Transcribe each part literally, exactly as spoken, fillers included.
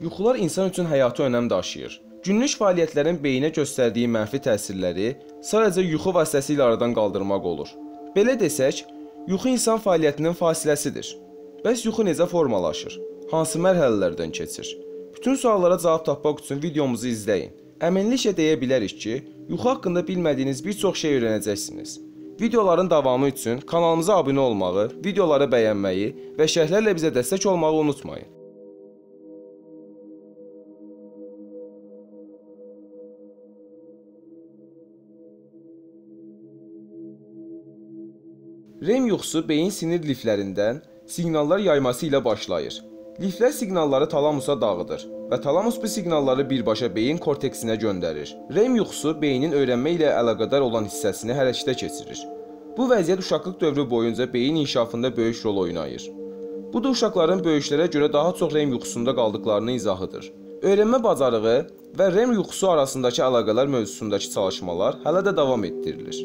Yuxular insan üçün həyati önəm daşıyır. Günlük fəaliyyətlərin beyinə göstərdiyi mənfi təsirləri sadəcə yuxu vasitəsilə aradan qaldırmaq olur. Belə desək, yuxu insan fəaliyyətinin fasiləsidir. Bəs yuxu necə formalaşır? Hansı mərhələlərdən keçir? Bütün suallara cavab tapmaq üçün videomuzu izləyin. Əminliklə deyə bilərik ki, yuxu haqqında bilmədiyiniz bir çox şey öyrənəcəksiniz. Videoların davamı üçün kanalımıza abunə olmağı, videoları bəyənməyi və şərhlərlə bizə dəstək olmağı unutmayın. REM yuxusu beyin sinir liflərindən siqnallar yayması ilə başlayır. Liflər siqnalları talamusa dağıdır və talamus bu siqnalları birbaşa beyin korteksinə göndərir. REM yuxusu beynin öyrənmə ilə əlaqədar olan hissəsini hərəkətə keçirir. Bu vəziyyət uşaqlıq dövrü boyunca beyin inkişafında böyük rol oynayır. Bu da uşaqların böyüklərə görə daha çox REM yuxusunda qaldıqlarının izahıdır. Öyrənmə bacarığı və REM yuxusu arasındakı əlaqələr mövzusundakı çalışmalar hələ də davam etdirilir.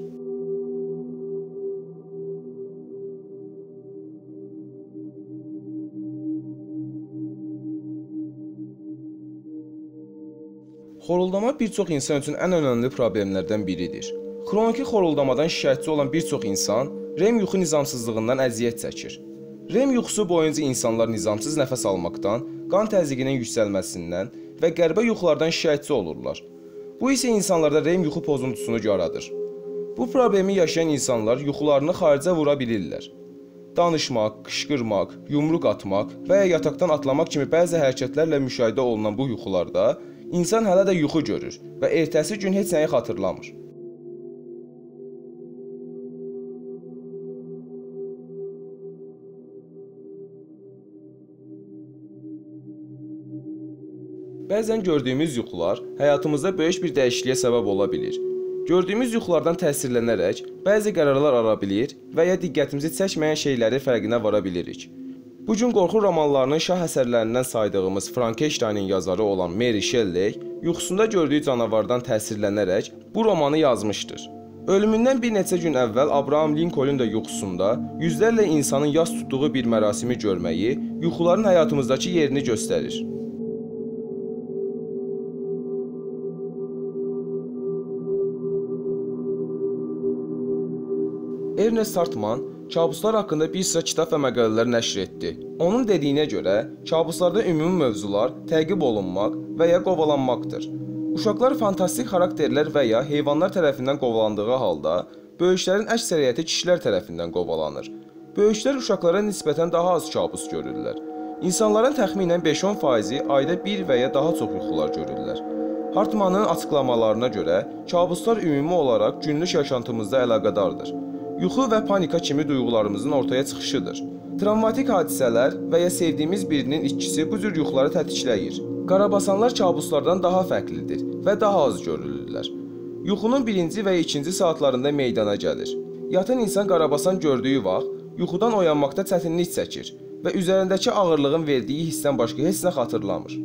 Xoruldama bir çox insan üçün ən önəmli problemlərdən biridir. Xroniki xoruldamadan şikayətçi olan bir çox insan REM yuxu nizamsızlığından əziyyət çəkir. REM yuxusu boyunca insanlar nizamsız nəfəs almaqdan, qan təzyiqinin yüksəlməsindən və qəribə yuxulardan şikayətçi olurlar. Bu isə insanlarda REM yuxu pozuntusunu yaradır. Bu problemi yaşayan insanlar yuxularını xaricə vura bilirlər. Danışmaq, qışqırmaq, yumruq atmaq və ya yataqdan atlamaq kimi bəzi hərəkətlərlə müşahidə olunan bu yuxularda İnsan hələ də yuxu görür və ertəsi gün heç nəyi xatırlamır. Bəzən gördüyümüz yuxular həyatımızda böyük bir dəyişikliyə səbəb ola bilir. Gördüyümüz yuxulardan təsirlənərək bəzi qərarlar ala bilir və ya diqqətimizi çəkməyən şeyləri fərqinə vara bilirik. Bu gün qorxu romanlarının şah əsərlərindən saydığımız Frankenstein'in yazarı olan Mary Shelley yuxusunda gördüyü canavardan təsirlənərək bu romanı yazmışdır. Ölümündən bir neçə gün əvvəl Abraham Lincoln da yuxusunda yüzlərlə insanın yas tutduğu bir mərasimi görməyi yuxuların həyatımızdakı yerini göstərir. Ernest Hartman kabuslar haqqında bir sıra kitab və məqalələr nəşr etdi. Onun dediyinə görə, kabuslarda ümumi mövzular təqib olunmaq və ya qovalanmaqdır. Uşaqlar fantastik xarakterlər və ya heyvanlar tərəfindən qovalandığı halda, böyüklərin əksəriyyəti kişilər tərəfindən qovalanır. Böyüklər uşaqlara nisbətən daha az kabus görürlər. İnsanların təxminən beş-on faizi ayda bir və ya daha çox yuxular görürlər. Hartmanın açıqlamalarına görə, kabuslar ümumi olaraq günlük yaşantımızda əlaqədardır. Yuxu və panika kimi duyğularımızın ortaya çıxışıdır. Travmatik hadisələr və ya sevdiyimiz birinin itkisi bu cür yuxuları tətikləyir. Qarabasanlar kabuslardan daha fərqlidir və daha az görülürlər. Yuxunun birinci və ya ikinci saatlarında meydana gəlir. Yatan insan qarabasan gördüyü vaxt yuxudan oyanmaqda çətinlik çəkir və üzərindəki ağırlığın verdiyi hissdən başqa heç nə xatırlamır.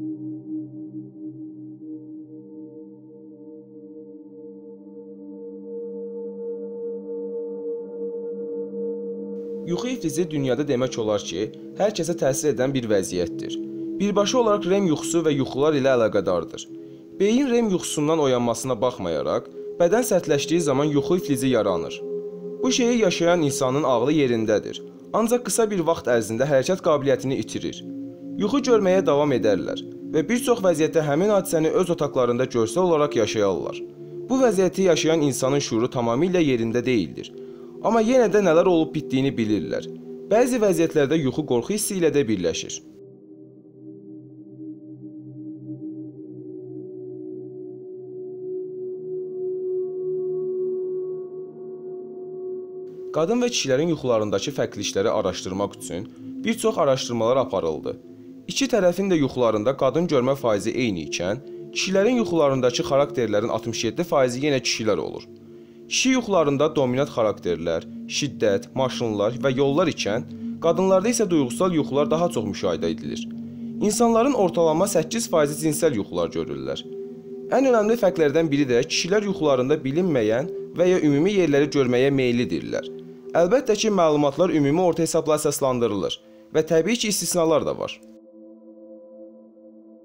Yuxu iflici dünyada demək olar ki, hər kəsə təsir edən bir vəziyyətdir. Birbaşa olaraq REM yuxusu və yuxular ilə əlaqədardır. Beyin REM yuxusundan oyanmasına baxmayaraq, bədən sərtləşdiyi zaman yuxu iflici yaranır. Bu şeyi yaşayan insanın ağlı yerindədir, ancaq qısa bir vaxt ərzində hərəkət qabiliyyətini itirir. Yuxu görməyə davam edərlər və bir çox vəziyyətdə həmin hadisəni öz otaqlarında görsel olaraq yaşayarlar. Bu vəziyyəti yaşayan insanın şuuru tamamilə yerində deyildir. Amma yenə də nələr olub bitdiyini bilirlər. Bəzi vəziyyətlərdə yuxu qorxu hissi ilə də birləşir. Qadın və kişilərin yuxularındakı fərqlilikləri araşdırmaq üçün bir çox araşdırmalar aparıldı. İki tərəfin də yuxularında qadın görmə faizi eyni ikən, kişilərin yuxularındakı xarakterlərin altmış yeddi faizi yenə kişilər olur. Kişi yuxularında dominant xarakterlər, şiddət, maşınlar və yollar ikən, qadınlarda isə duyğusal yuxular daha çox müşahidə edilir. İnsanların ortalama səkkiz faizi cinsel yuxular görürlər. Ən önəmli fərqlərdən biri də kişilər yuxularında bilinməyən və ya ümumi yerləri görməyə meyillidirlər. Əlbəttə ki, məlumatlar ümumi orta hesabla əsaslandırılır və təbii ki, istisnalar da var.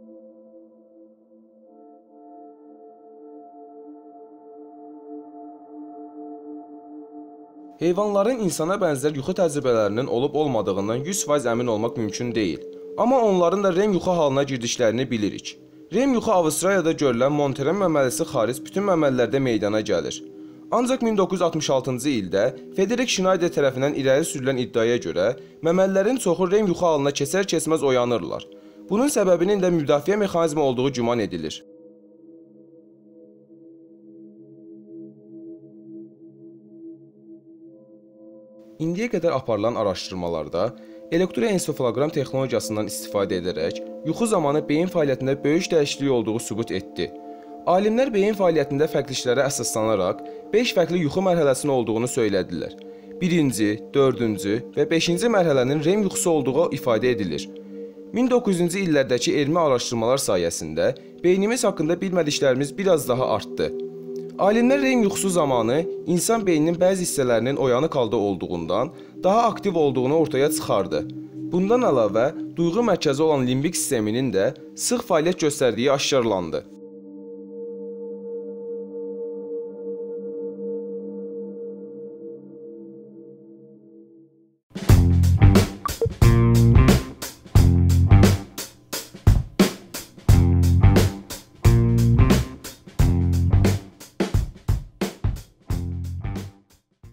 Heyvanların insana bənzər yuxu təcrübələrinin olub-olmadığından yüz faiz əmin olmaq mümkün deyil. Amma onların da REM yuxu halına girdiklərini bilirik. REM yuxu Avstraliyada görülən Monterey məməlisi xaric bütün məməlilərdə meydana gəlir. Ancaq min doqquz yüz altmış altıncı ildə Frederick Schneider tərəfindən irəli sürülən iddiaya görə məməlilərin çoxu REM yuxu halına keçər-keçməz oyanırlar. Bunun səbəbinin də müdafiə mexanizmi olduğu güman edilir. İndiyə qədər aparılan araşdırmalarda elektroensefaloqram texnologiyasından istifadə edərək yuxu zamanı beyin fəaliyyətində böyük dəyişiklik olduğu sübut etdi. Alimlər beyin fəaliyyətində fərqliliklərə əsaslanaraq beş fərqli yuxu mərhələsinin olduğunu söylədilər. Birinci, dördüncü və beşinci mərhələnin REM yuxusu olduğu ifadə edilir. min doqquz yüzüncü illərdəki elmi araşdırmalar sayəsində beynimiz haqqında bilmədiklərimiz biraz daha artdı. Alimlər REM yuxusu zamanı insan beyninin bəzi hissələrinin oyanıq halda olduğundan daha aktiv olduğunu ortaya çıxardı. Bundan əlavə, duyğu mərkəzi olan limbik sisteminin də sıx fəaliyyət göstərdiyi aşkarlandı.